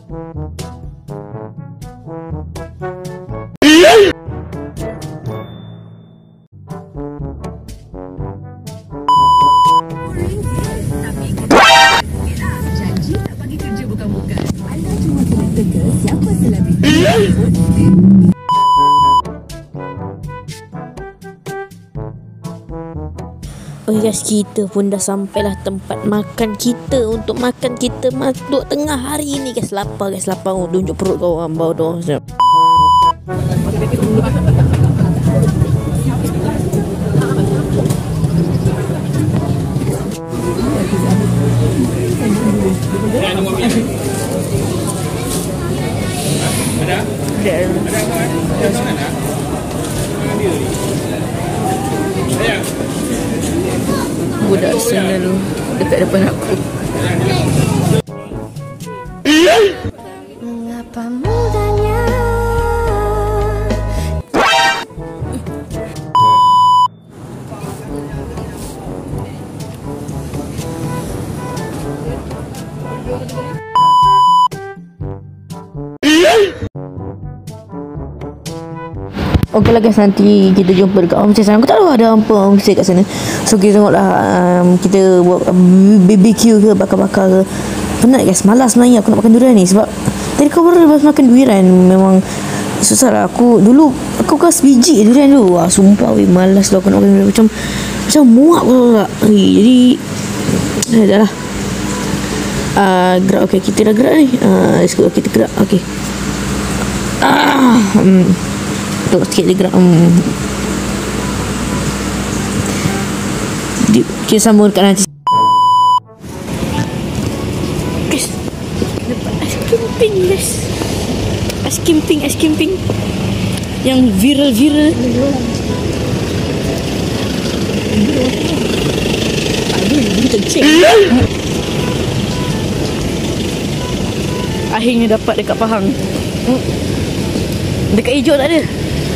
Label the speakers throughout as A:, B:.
A: Janji tak bagi kerja bukan-bukan. Anda cuma kena teka siapa selebriti.
B: Oh guys, kita pun dah sampailah tempat makan kita untuk makan kita masuk tengah hari ni guys. Lapar guys, lapar. Oh, tunjuk perut kau bau dah. Budak sana tu dekat depan aku. Mengapa mudahnya Okey lah guys, nanti kita jumpa dekat homestay sana. Aku tak tahu ada apa homestay kat sana. So kita tengoklah kita buat BBQ ke, bakar-bakar ke. Penat guys, malas sebenarnya aku nak makan durian ni. Sebab tadi kau baru lepas makan durian, memang susah lah. Aku kas biji durian tu. Wah, sumpah weh, malas lah aku nak makan durian. Macam muak pun tak. Jadi dah lah. Gerak. Okay, kita dah gerak ni. Let's go, kita gerak. Okay. Tengok sikit dia gerak. Kita sambung dekat nanti. Guys, dapat ais kemping guys. Ais kemping yang viral. Aduh, kencing. Akhirnya dapat dekat Pahang. Dekat hijau tak ada.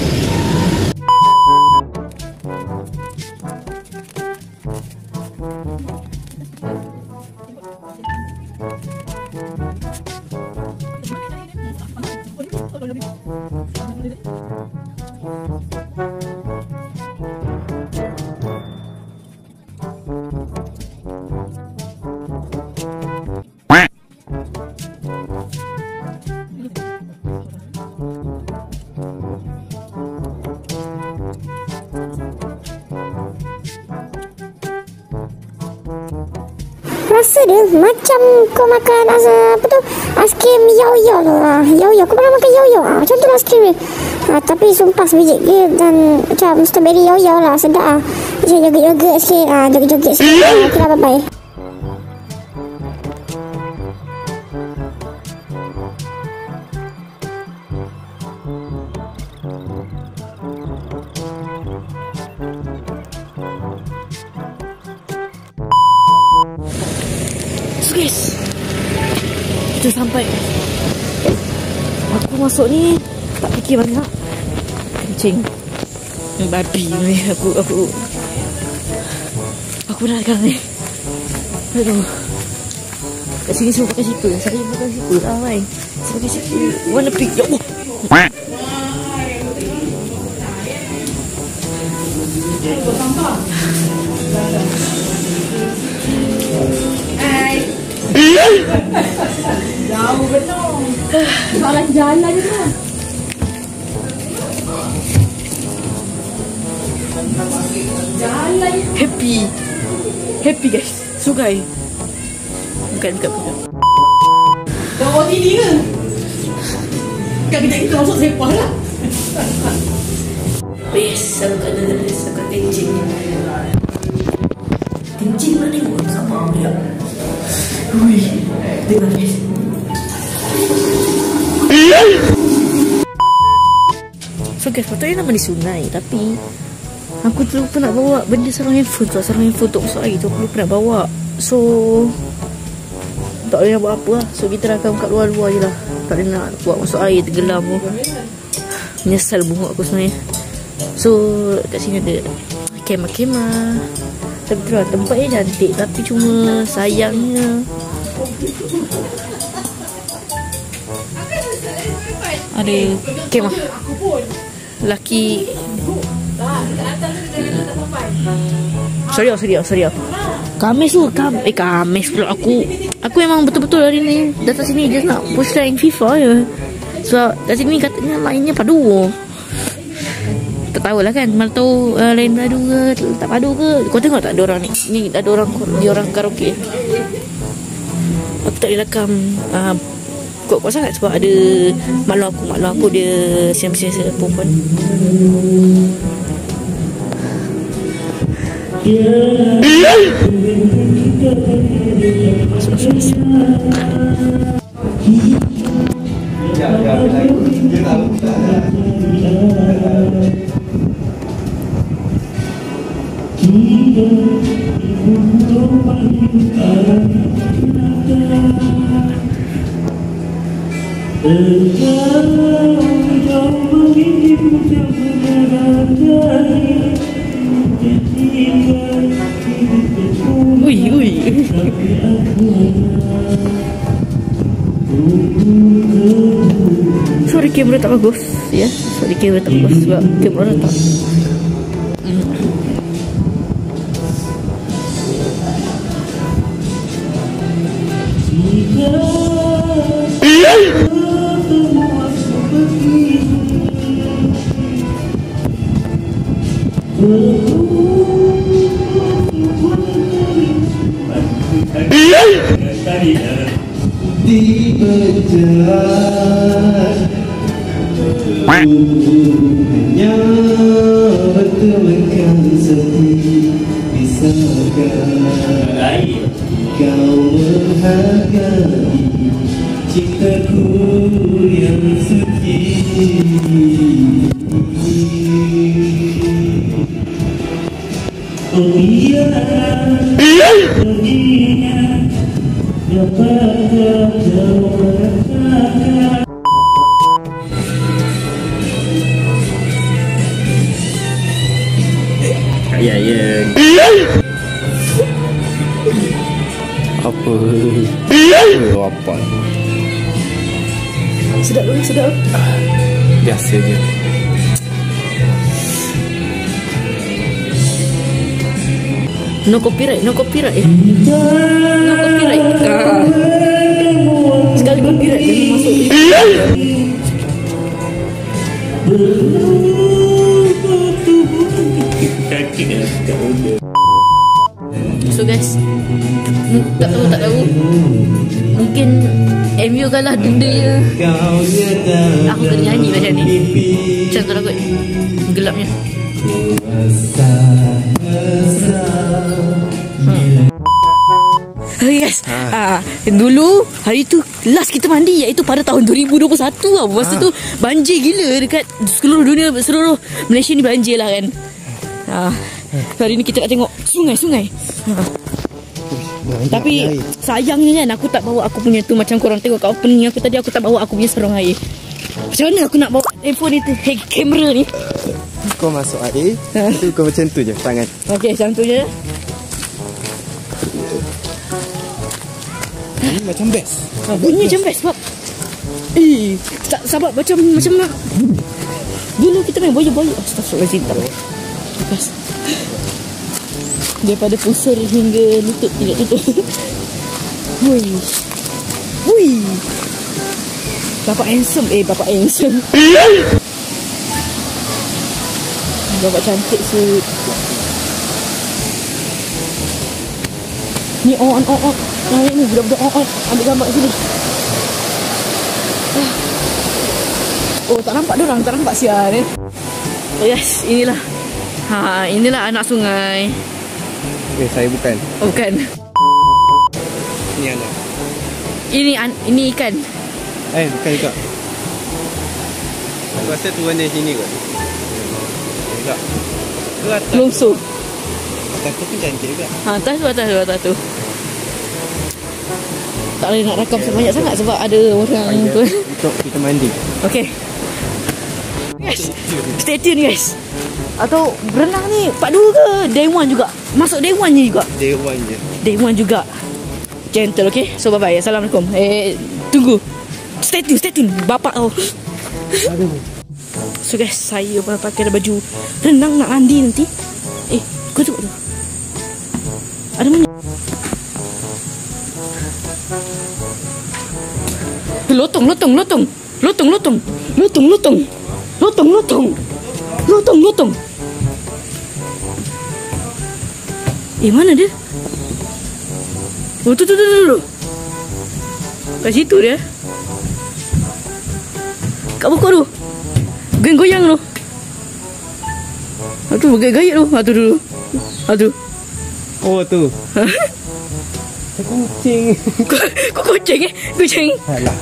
C: Rasa dia macam kau makan apa tu, aiskrim yo-yo tu lah. Yo-yo, kau pernah makan yo-yo? Macam tu lah aiskrim dia. Tapi sumpah sebiji dia dan macam strawberry yo-yo lah, sedap lah. Macam joget-joget sikit, joget-joget sikit. Okay lah, bye-bye.
B: Guys, kita sampai. Aku masuk ni tak fikir banyak. Kencing babi ni. Aku nak sekarang ni. Aduh, kat sini semua pakai zipper. Saya pakai zipper lah kan. Saya pakai zipper warna pink. Ya Allah.
A: Jauh betul. Soalan jalan je kan. Jalan.
B: Happy guys. Sungai. Bukan dekat pun.
A: Kau bawa TV ke? Kan kejap kita masuk sepah lah.
B: Yes, aku kat kencing. Kencing mana ni? Sama dia. Ui, dengar guys. So guys, patutnya nama di sungai, tapi aku terlupa nak bawa benda sarung handphone tu. Sarung handphone untuk masuk air tu aku lupa nak bawa. So tak boleh nak buat apa lah. So kita rakam kat luar-luar je lah. Tak boleh nak buat masuk air, tenggelam pun. Menyesal bunguk aku sebenarnya. So kat sini ada kemah-kemah. Tapi tu lah, tempatnya cantik. Tapi cuma sayangnya Ada kemah laki. Sorry. Kamis pula aku memang betul-betul hari ni datang sini just nak push line FIFA je. So kat sini katanya lainnya padu. Tak tahulah kan, mana tahu lain padu ke tak padu ke. Kau tengok tak ada orang ni ada orang dia orang karaoke. Aku tak boleh rakam kuat sangat sebab ada maklum aku dia siapa perempuan. Ui. Suara kamera tak bagus ya. Suara kamera tak bagus sebab kamera tak.
D: Di berjalan hanya bertemankan sepi. Bisakah kau menghargai cintaku yang suci? Oh iya, perginya dapat jauh. Ya. Apa? Apa?
B: Sedap.
D: Biasa je.
B: No copyright. Sekali copyright dia masuk. So guys, tak tahu mungkin MU kalah denda je. Aku kena nyanyi macam ni. Macam tu lah kot gelapnya. Okay guys, dulu hari tu last kita mandi iaitu pada tahun 2021 lah. Masa tu banjir gila dekat seluruh dunia, seluruh Malaysia ni banjir lah kan. Hari ni kita nak tengok sungai. Tapi sayangnya kan aku tak bawa aku punya tu. Macam korang tengok kat opening aku tadi, aku tak bawa aku punya serong air. Macam mana aku nak bawa handphone ni tu, kamera ni?
D: Kau masuk air, itu kau macam tu je tangan.
B: Okay, macam tu je.
D: Ini macam best.
B: Bunyi macam best sebab tak sabar macam dulu kita main boya-boya. Astagfirullahaladzim, tak boleh. Lepas daripada pusar hingga lutut tidak tutup. Hui. Bapak handsome. Bapak cantik sud. Ni on. Ni budak-budak on. Ambil gambar sini. Oh, tak nampak diorang, tak nampak sial ni. Yes, inilah. Inilah anak sungai.
D: Saya bukan.
B: Oh, bukan.
D: Ini anak.
B: Ini ikan.
D: Bukan juga. Aku rasa turun dari sini kot. Tak. Tu atas.
B: Longso.
D: Atas tu pun cantik juga.
B: Atas tu. Tak boleh nak rakam sebanyak sangat sebab ada orang tu.
D: Untuk kita mandi.
B: Okay. Guys, stay tune guys. Atau berenang ni part 2 ke day 1 juga? Masuk day 1 je juga?
D: Day 1 je.
B: Day 1 juga. Gentle, okay? So bye-bye. Assalamualaikum. Tunggu. Stay tune. Bapak So guys, saya pakai baju renang nak mandi nanti. Kau tengok tu. Ada mana? Lotong. Mana dia? Oh, tu. Kat situ dia. Kat pokok tu. Goyang tu. Aduh, bergaya-gaya tu. Aduh dulu. Aduh.
D: Oh tu. Kucing.
B: Kau kucing eh? Kucing.
D: Alah.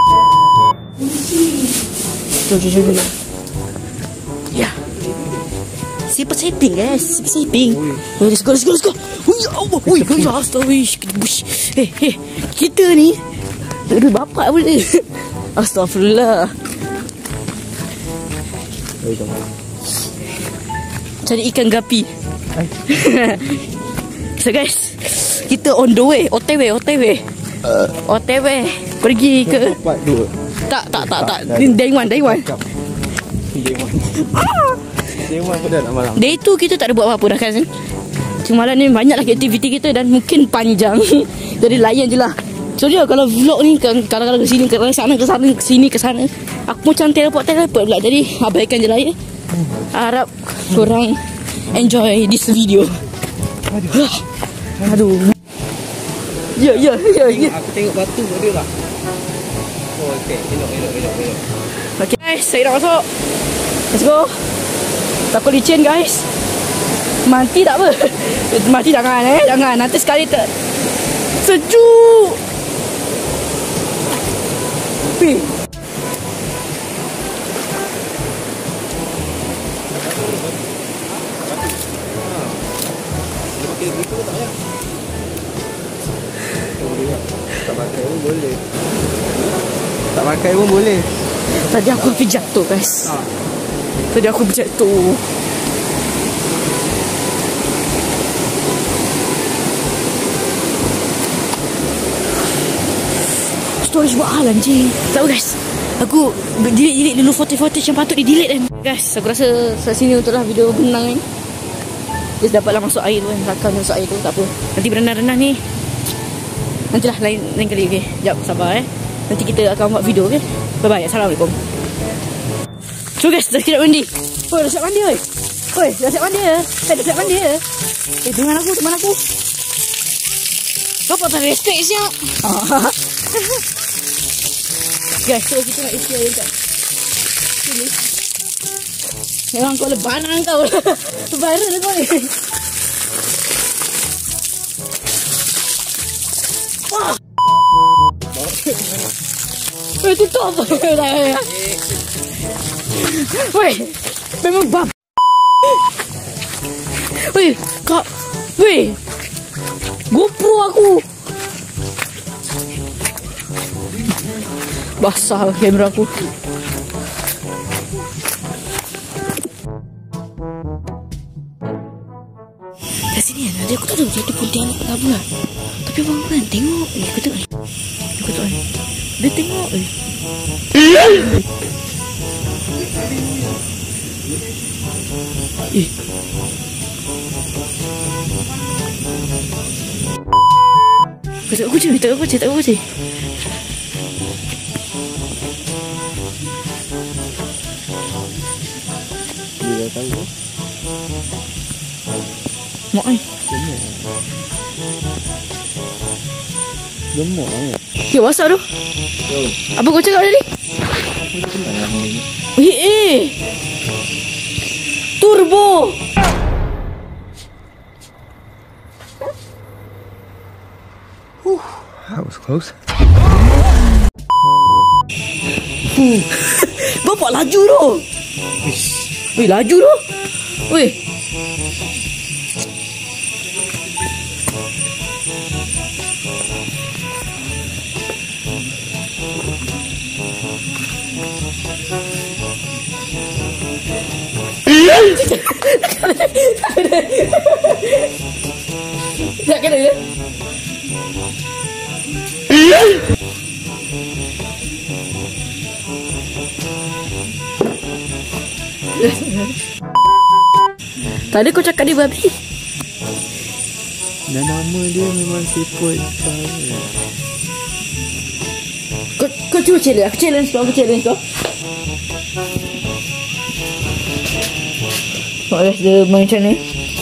B: Jom. Ya. Siping guys. Siping. Let's go. Ui, Allah. Ui, astaghfirullah. Kita ni lebih bapak pun ni. Astaghfirullah. Cari ikan gapi. So guys, kita on the way. OTW. Pergi ke
D: Part 2.
B: Tak. Day one.
D: Dewan pun dah nak malam.
B: Day tu kita tak ada buat apa-apa dah kan. Cuma malam ni banyak lagi aktiviti kita dan mungkin panjang. Jadi layan je lah. So dia kalau vlog ni kadang-kadang ke sini ke sana. Aku macam teleport pula. Jadi abaikan je lah ya. Harap korang enjoy this video. Aduh. Ya.
D: Aku tengok batu ada tak? Oh okey, elok.
B: Okay guys, saya dah masuk. Let's go. Takut licin guys. Mati tak apa. Mati jangan jangan. Nanti sekali sejuk.
D: Tak pakai pun boleh.
B: Tadi aku hampir jatuh guys. Storage buat hal anjing. Tak apa guys. Aku delete dulu footage yang patut di-delete kan. Guys, aku rasa sini untuklah video berenang ni. Just dapatlah masuk air tu kan. Rakam masuk air tu, tak apa. Nanti berenang-renang ni nantilah lain kali, okey. Sekejap, sabar Nanti kita akan buat video, okey. Bye-bye. Assalamualaikum. So guys, dah siap mandi. Dah siap mandi oi. Dah siap mandi ya. Dah siap mandi ya. Teman aku. Kau tak respect siap. Guys, so kita nak isi air kat sini. Memang kau lebanan kau. Viral kau ni. Wah. Tutup. Weh, memang bab. Weh, kau. Weh. GoPro aku. Basah kamera aku. Kat sini kan ada, aku tak tahu jatuh kuntilanak ke apa lah. Tapi abang kan tengok. Aku tengok ni. Dia tengok Aku tak kucing.
D: Dia dah tahu.
B: Mak ni.
D: Gemuk lah.
B: Ya, basah tu. Apa kau cakap tadi? Turbo.
D: That was close.
B: Bapak laju tu. Laju tu. Tak kena ya? Tadi kau cakap dia babi.
D: Dan nama dia memang sepoi.
B: Kau cuba challenge. Aku challenge kau. Kau lihat dia main macam ni.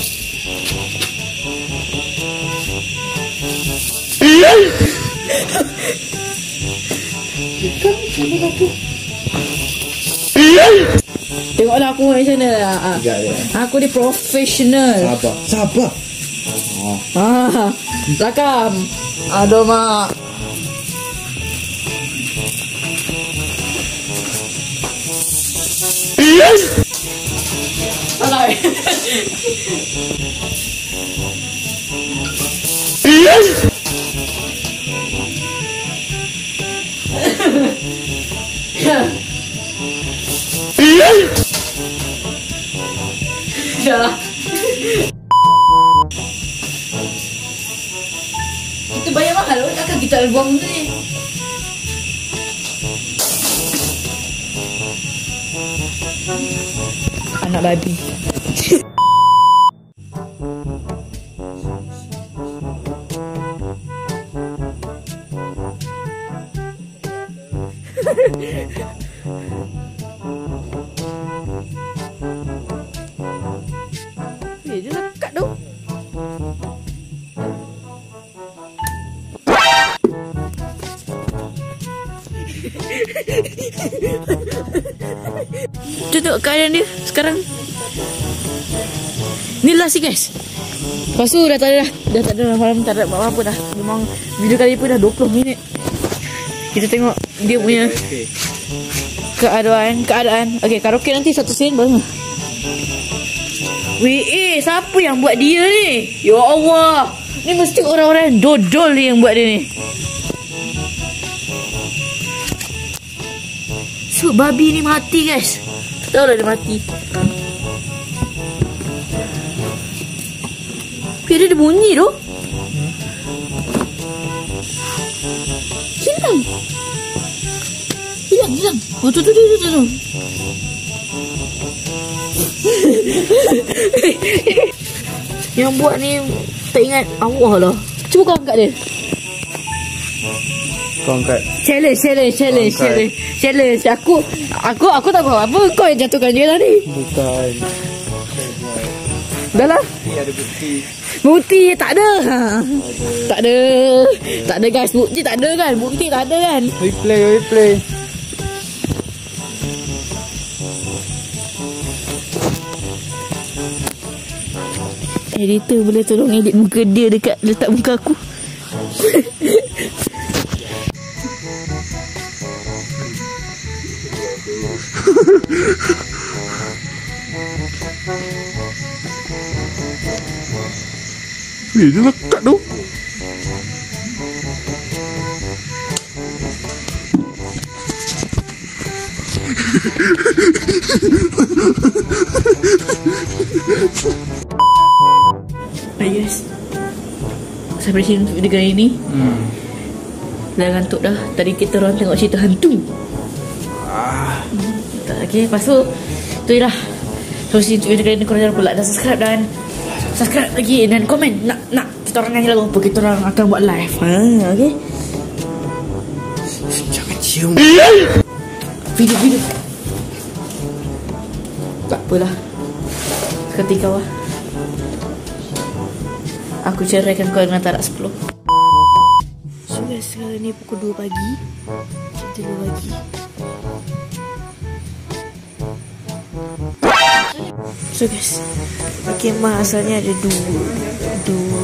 B: Tengoklah aku main macam mana. Aku ni profesional.
D: Sabar.
B: Rakam. Aduh mak. Alay. Dah. Kita bayar mahal, takkan kita buang benda ni. Anak babi. Dia lekat tu. Tengok keadaan dia sekarang. Ni last guys. Lepas tu dah tak ada malam tak ada apa-apa dah. Memang video kali pun dah 20 minit. Kita tengok dia punya keadaan. Okey, karaoke nanti satu scene baru. Weh, siapa yang buat dia ni? Ya Allah. Ni mesti orang-orang dodol ni yang buat dia ni. So, babi ni mati guys. Tak tahu lah dia mati. Tapi ada bunyi tu. Hilang. Oh, tu. Yang buat ni tak ingat Allah lah. Cuba kau angkat dia.
D: Kau angkat.
B: Challenge. Aku tak tahu apa. Kau yang jatuhkan dia tadi.
D: Bukan.
B: Dah lah.
D: Ni ada bukti.
B: Bukti tak ada. Tak ada guys. Bukti tak ada kan.
D: Replay.
B: Editor boleh tolong edit muka dia dekat letak muka aku.
D: Dia lekat tu.
B: Hai guys, sampai sini untuk video kali ni. Dah ngantuk dah. Tadi kita orang tengok cerita hantu. Okay, lepas tu je lah. Sampai sini untuk video kali ni. Korang jangan lupa like dan subscribe lagi. Dan komen nak kita orang nyanyi lagu apa. Kita orang akan buat live. Okay.
D: Jangan cium.
B: Video. Tak apalah. Ketika lah. Aku ceraikan kau dengan tarak 10. So guys, sekarang ni pukul 2 pagi. Kita 2 pagi. So guys, kemah asalnya ada dua.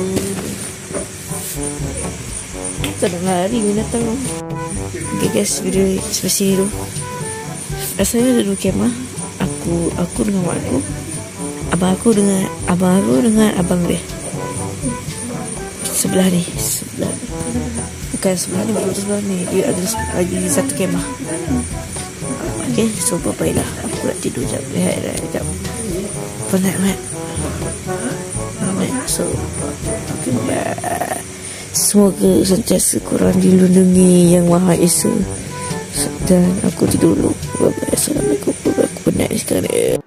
B: Tak nak lari binatang. Okay guys, video sampai sini dulu. Asalnya ada 2 kemah. Aku dengan mak aku. Abang aku dengan abang dia. Sebelah ni. Bukan sebelah ni, betul sebelah ni. Dia ada lagi satu kemah. Okay, so bye-bye lah. Aku nak tidur jap. Rehat jap. Penat mat. So, okay, bye. Semoga sentiasa korang dilindungi Yang Maha Esa. Dan aku tidur dulu. Bye-bye. Assalamualaikum. Aku penat sekarang.